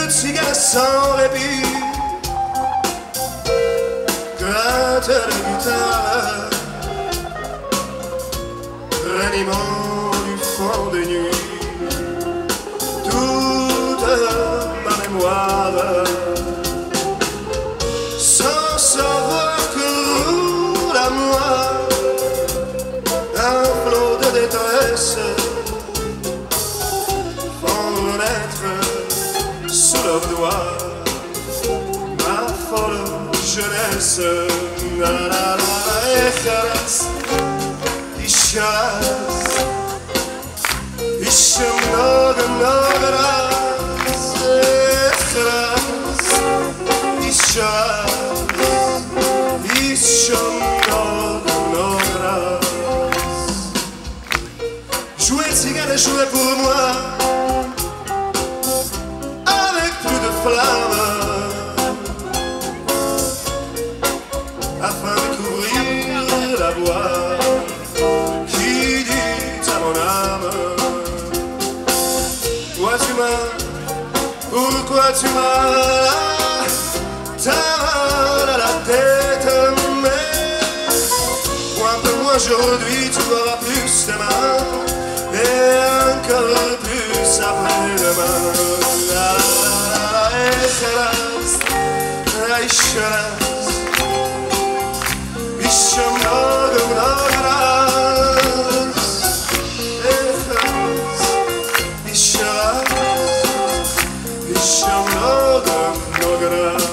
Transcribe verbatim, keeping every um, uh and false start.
cigare sans répit, gratte la guitare, ranimant du fond des nuits toute ma mémoire, sans savoir que roule à moi un flot de détresse, font naître sous leurs doigts ma folle jeunesse. La la la, echalas, ishalas, isham nog nogras, echalas, ishalas, isham nog nogras. Jouer cigare, jouer pour moi, avec plus de flammes, afin de couvrir la voix qui dit à mon âme: pourquoi tu m'as, pourquoi tu m'as, ta main à la tête, mais point pour moi aujourd'hui tu auras plus tes mains, et encore plus après-demain. La la la, echalas, echalas, isham nog nogras, echalas, ishalas, isham nog nogras.